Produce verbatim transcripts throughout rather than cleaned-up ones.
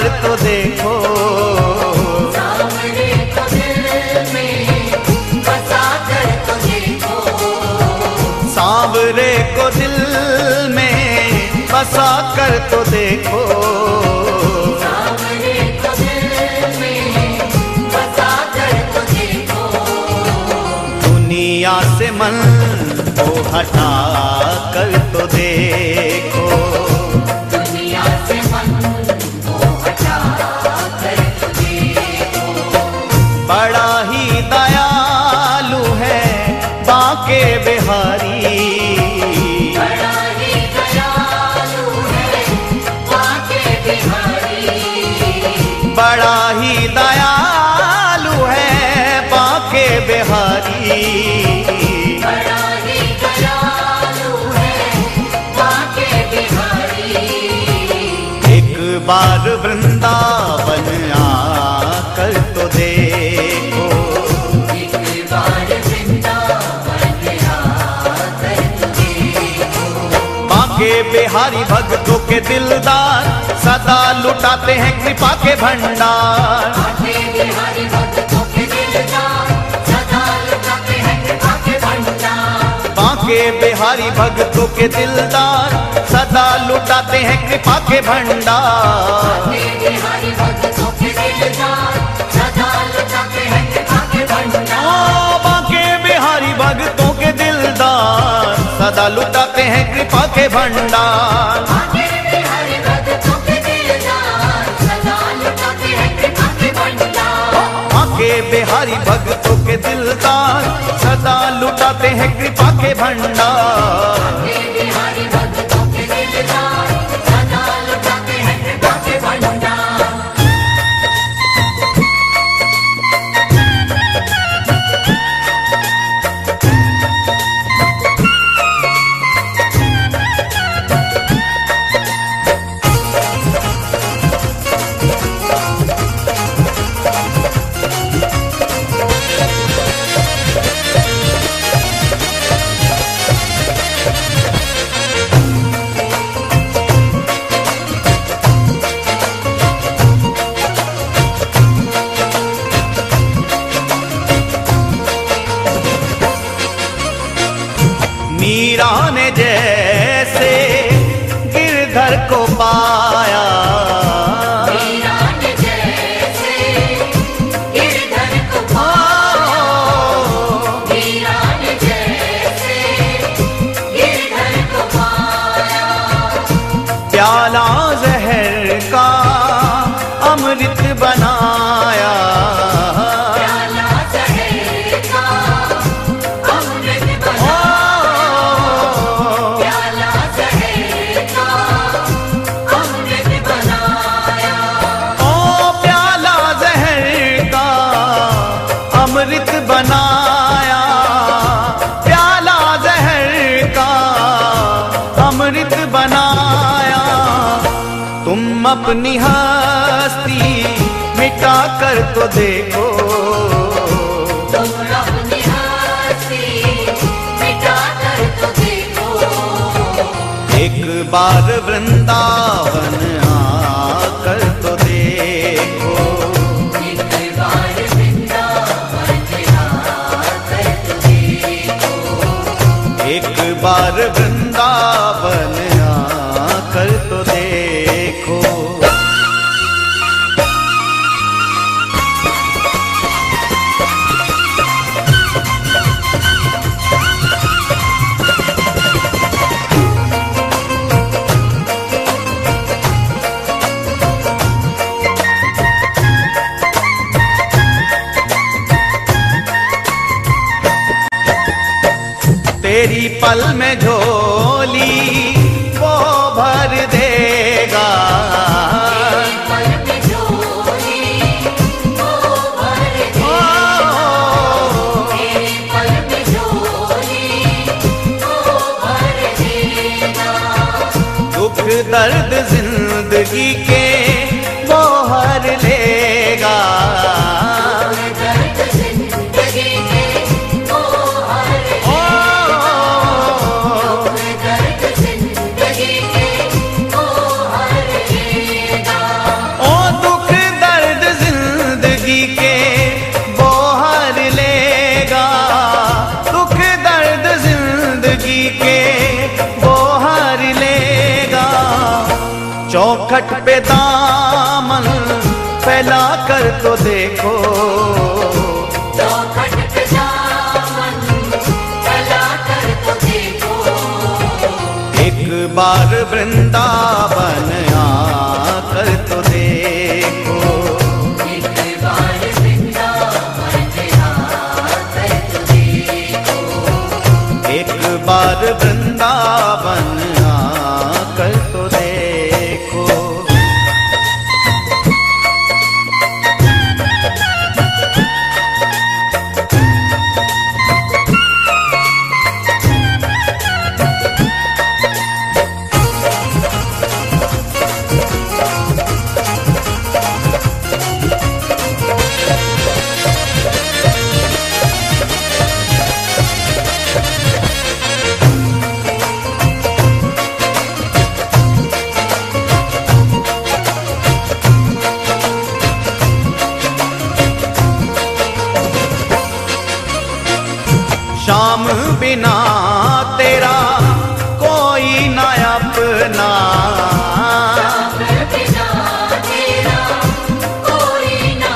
कर तो देखो, सांवरे को दिल में बसा कर तो देखो, सांवरे को दिल में बसा कर तो देखो, सांवरे को दिल में बसा कर तो देखो, दुनिया से मन को हटा कर तो देखो, दुनिया से मन को हटा कर तो देखो, बड़ा ही दयालु है बांके बिहारी, बड़ा ही दयालु है बांके बिहारी, बड़ा ही दयालु है बांके बिहारी, बड़ा ही दयालु है बांके बिहारी, एक बार वृंदावन आकर तो देखो, एक बार वृंदावन आकर तो देखो, बांके बिहारी भक्तों के दिलदार सदा लुटाते हैं कृपा के भंडार, बांके बिहारी भक्तों के दिलदार सदा लुटाते हैं कृपा के भंडार, बांके बिहारी भक्तों के दिलदार सदा लुटाते हैं कृपा के भंडार, बांके बिहारी भक्तों के दिलदार सदा लुटाते हैं कृपा के भंडार, ओ बांके बिहारी भक्तों के दिलदार सदा लुटाते हैं कृपा के भंडार, बांके बिहारी भक्तों के दिलदार सदा लुटाते हैं कृपा के भंडार, बांके बिहारी भक्तों के दिलदार सदा लुटाते हैं कृपा के भंडार, बांके बिहारी भक्तों के दिलदार सदा लुटाते हैं कृपा के भंडार। मीरा ने जैसे गिरधर को पाया, मीरा ने जैसे गिरधर को पाया, मीरा ने जैसे गिरधर को पाया, प्याला जहर का अमृत बनाया, प्याला जहर का अमृत बनाया, प्याला जहर का अमृत बनाया, ओ प्याला जहर का अमृत बनाया, प्याला जहर का अमृत बनाया, तुम अपनी हस्ती मिटा कर तो देखो, तुम अपनी हस्ती मिटा कर तो देखो, एक बार वृंदावन आकर तो देखो, एक बार वृंदावन आकर तो देखो, एक बार वृंदावन आकर तो देखो। तेरी पल में झोली वो भर देगा, पल में झोली वो भर देगा, तेरे पल में झोली वो भर देगा, दुख दर्द जिंदगी के वो हर लेगा, दर्द जिंदगी के वो हर दर्द जिंदगी के वो हर लेगा, ओ चौखट पे दामन फैला कर तो देखो, चौखट पे दामन फैला कर तो देखो। एक बार वृंदावन आकर तो देखो, एक बार वृंदावन आकर तो देखो। एक बार वृंदावन आकर तो देखो। श्याम बिना तेरा कोई न अपना, श्याम बिना तेरा कोई न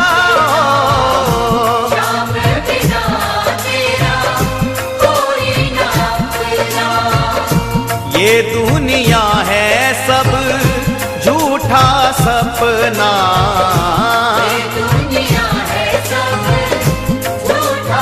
अपना, श्याम बिना तेरा कोई न अपना। ये दुनिया है सब झूठा सपना, ये दुनिया है सब झूठा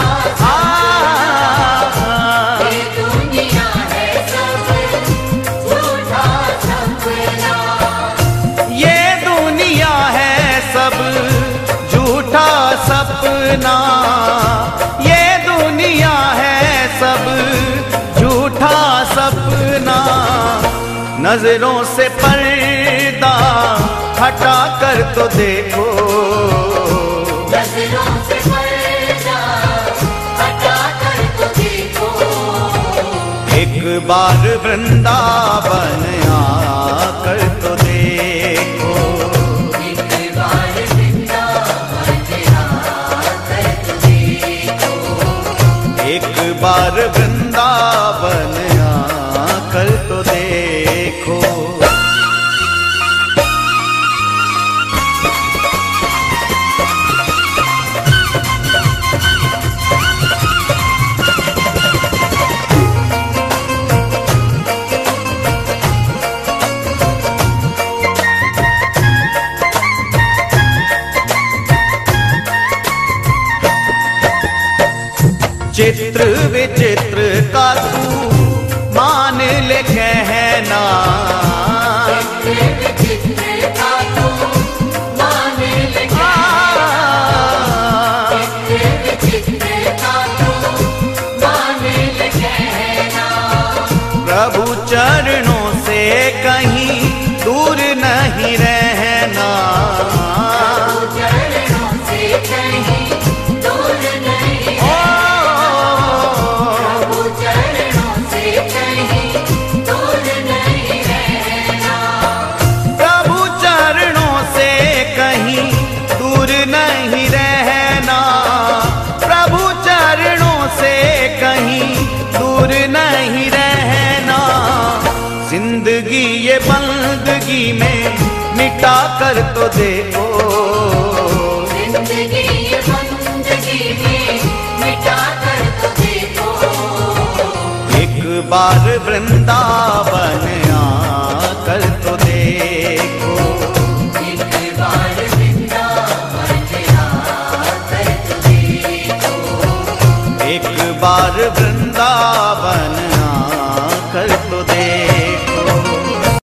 सपना, ये दुनिया है सब झूठा सपना। नजरों से पर्दा हटा कर तो देखो, नजरों से पर्दा हटा कर तो देखो। एक बार वृंदावन आकर तो देखो, एक बार वृंदावन आकर तो देखो। चित्र विचित्र का तू मान ले कहना, चित्र विचित्र का तू मान ले कहना, चित्र विचित्र का तू मान ले कहना। प्रभु चरणों से कहीं दूर नहीं रहना, प्रभु चरणों से कहीं दूर नहीं नहीं रहना। जिंदगी ये बंदगी में मिटा कर तो देखो, जिंदगी ये बंदगी में मिटा कर तो देखो। एक बार वृंदावन आकर तो देखो, एक बार वृंदावन आकर तो देखो। एक बार वृंदावन